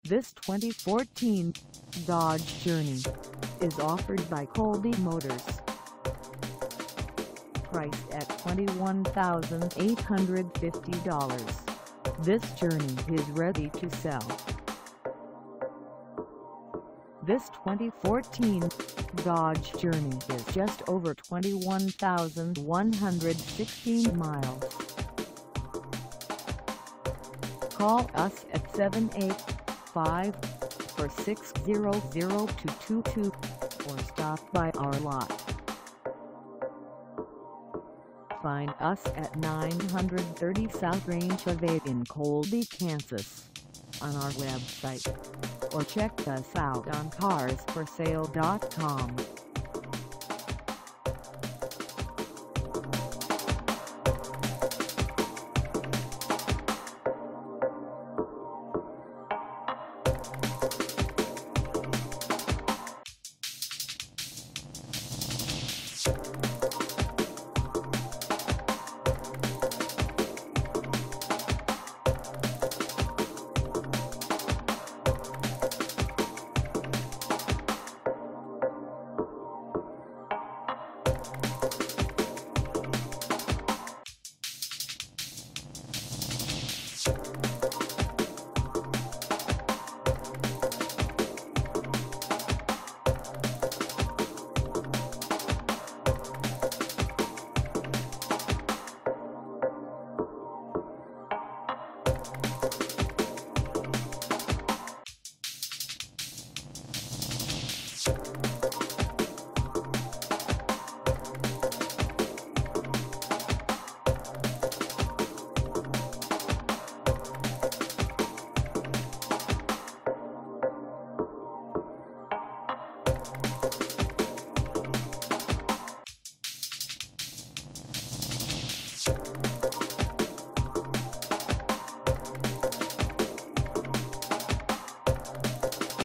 This 2014 Dodge Journey is offered by Colby Motors. Priced at $21,850, this Journey is ready to sell. This 2014 Dodge Journey is just over 21,116 miles. Call us at 785-460-0222 or stop by our lot. Find us at 930 South Range Ave in Colby, Kansas, on our website, or check us out on carsforsale.com.